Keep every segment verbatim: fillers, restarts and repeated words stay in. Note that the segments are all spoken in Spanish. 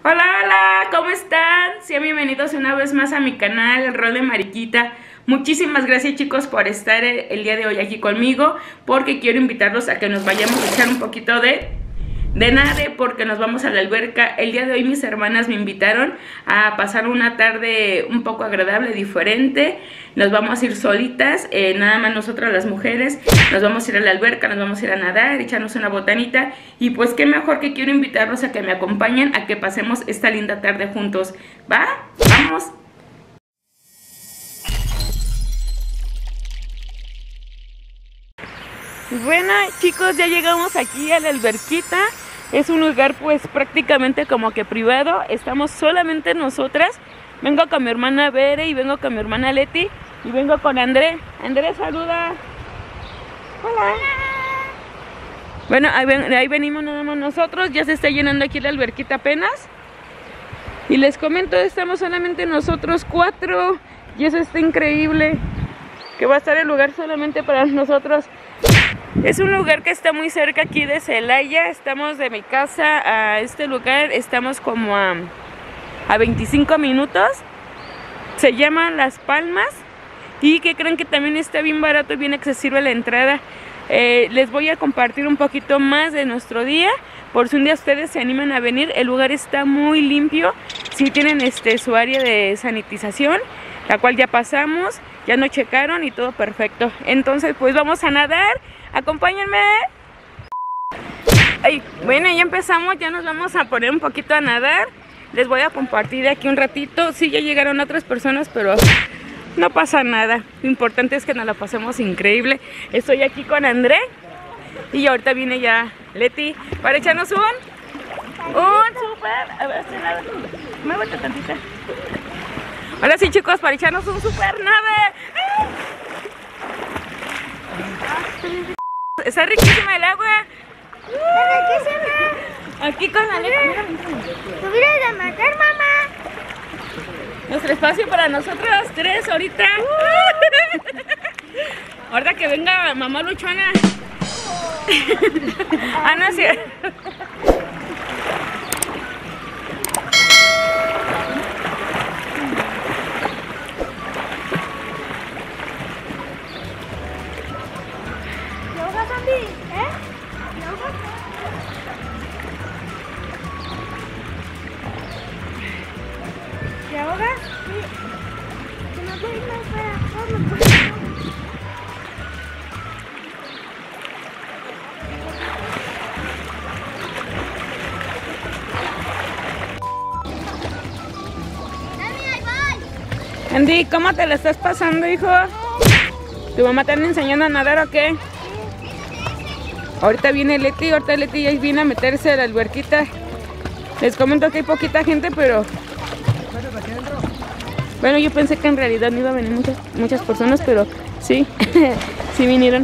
Hola, hola, ¿cómo están? Sean bienvenidos una vez más a mi canal, El Rol de Mariquita. Muchísimas gracias, chicos, por estar el día de hoy aquí conmigo, porque quiero invitarlos a que nos vayamos a echar un poquito de, de nade, porque nos vamos a la alberca. El día de hoy mis hermanas me invitaron a pasar una tarde un poco agradable, diferente. Nos vamos a ir solitas, eh, nada más nosotras las mujeres. Nos vamos a ir a la alberca, nos vamos a ir a nadar, echarnos una botanita. Y pues qué mejor que quiero invitarlos a que me acompañen, a que pasemos esta linda tarde juntos. ¿Va? ¡Vamos! Bueno, chicos, ya llegamos aquí a la alberquita. Es un lugar pues prácticamente como que privado. Estamos solamente nosotras. Vengo con mi hermana Bere y vengo con mi hermana Leti y vengo con André. André, saluda. Hola. Hola. Bueno, ahí, ven, ahí venimos nada más nosotros. Ya se está llenando aquí la alberquita apenas. Y les comento, estamos solamente nosotros cuatro. Y eso está increíble. Que va a estar el lugar solamente para nosotros. Es un lugar que está muy cerca aquí de Celaya. Estamos de mi casa a este lugar. Estamos como a... a veinticinco minutos. Se llama Las Palmas. Y que creen que también está bien barato y bien accesible la entrada. eh, Les voy a compartir un poquito más de nuestro día, por si un día ustedes se animan a venir. El lugar está muy limpio. Sí tienen este su área de sanitización, la cual ya pasamos, ya nos checaron y todo perfecto. Entonces pues vamos a nadar. Acompáñenme. Ay, bueno, ya empezamos, ya nos vamos a poner un poquito a nadar. Les voy a compartir aquí un ratito. Sí, ya llegaron otras personas, pero no pasa nada. Lo importante es que nos la pasemos increíble. Estoy aquí con André y ahorita viene ya Leti para echarnos un un super. A ver, si nada. Muévete tantita. Ahora sí, chicos, para echarnos un super nave. Está riquísima el agua. Está riquísima. Aquí con la Leti. ¿Te vienes a matar, mamá? Nuestro espacio para nosotros tres ahorita. Ahorita que venga mamá luchona. Ah, no es cierto. ¿Te ahogas, Andy? ¿Eh? ¿Te ahogas? ¿Te ahogas? Sí. Que no te irme para abajo. Andy, ¿cómo te la estás pasando, hijo? ¿Tu mamá te anda enseñando a nadar o qué? Ahorita viene Leti, ahorita Leti ya viene a meterse a la alberquita. Les comento que hay poquita gente, pero... Bueno, yo pensé que en realidad no iba a venir muchas, muchas personas, pero sí, sí vinieron.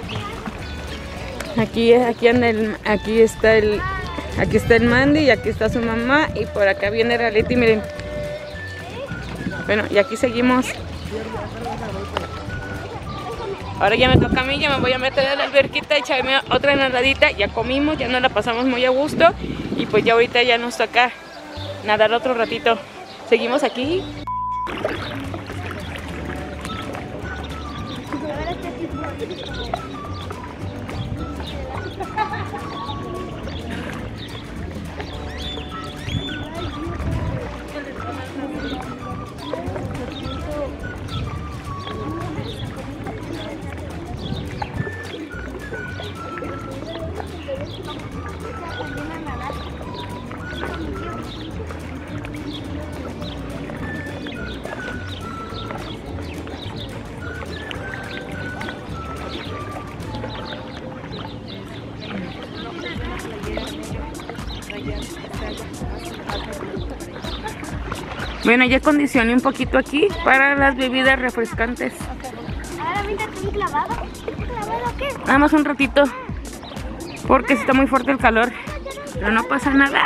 Aquí, aquí, en el, aquí está el, aquí está el Mandy y aquí está su mamá y por acá viene la Leti, miren. Bueno, y aquí seguimos. Ahora ya me toca a mí, ya me voy a meter a la alberquita, echarme otra nadadita. Ya comimos, ya nos la pasamos muy a gusto. Y pues ya ahorita ya nos toca nadar otro ratito. Seguimos aquí. Bueno, ya condicioné un poquito aquí para las bebidas refrescantes. Ahora mira, ¿te un clavado? ¿Un clavado o qué? Nada más un ratito, porque está muy fuerte el calor, pero no pasa nada.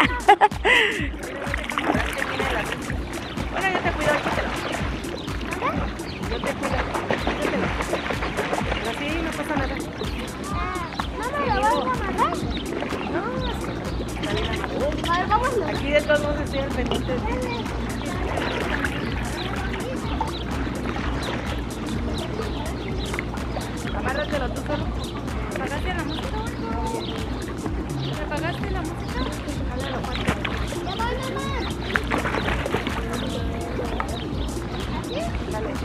Bueno, yo te cuido, quítelo. Yo te cuido, quítelo. Así no pasa nada. Mamá, ¿lo vas a amarrar? No, está bien. A ver, vámonos. Aquí de todos modos estoy al pendiente. Amárratelo tú solo. ¿Apagaste la música? ¿Me apagaste la música? Jálalo, Juan. Ya voy, mamá. Dale.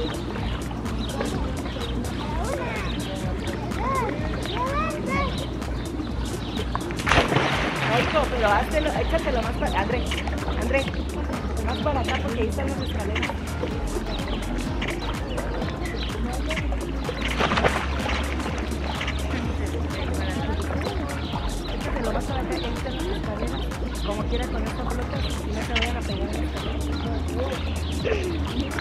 Oigo, pero háztelo, échatelo más para... André, André, más para acá porque ahí están las escaleras. Échatelo más para acá, ahí están las escaleras. Como quiera con esta pelota, y no se vayan a pegar en la escalera.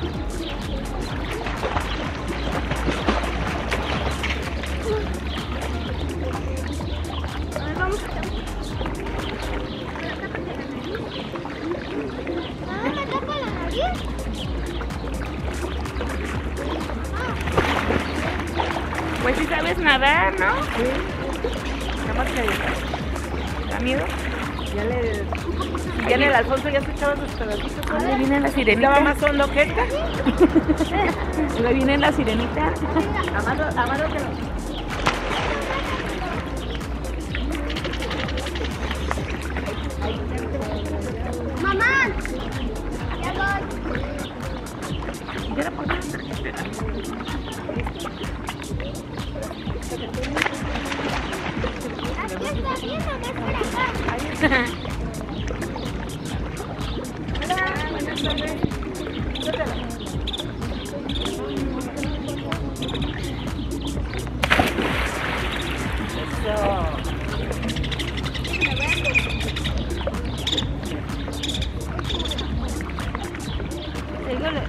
A ver, vamos. Mamá, ¿me tapa la nariz? Pues sí sabes nadar, ¿no? Sí. Nada más que ¿Da miedo? ya le... Ya en el Alfonso ya se echaban sus pedacitos. ¿No? Ahí viene la ¿Estaba sirenita. más hondo que esta? Ahí viene la sirenita. Amaro, amárratelo. Mamá. Ya voy. Ya la pongo. Aquí está bien, mamá, es por acá. Hola, buenas tardes. Suéltala. Eso. Síguele.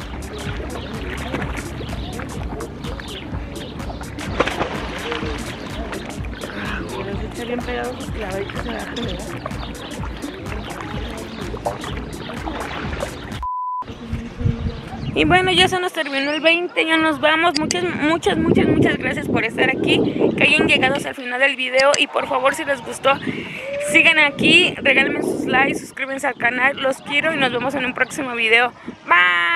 Pero se echa bien pegado porque la ahorita se va a pegar. Y bueno, ya se nos terminó el veinte, ya nos vamos. Muchas, muchas, muchas, muchas gracias por estar aquí, que hayan llegado hasta el final del video. Y por favor, si les gustó, sigan aquí, regálenme sus likes, suscríbanse al canal. Los quiero y nos vemos en un próximo video. Bye.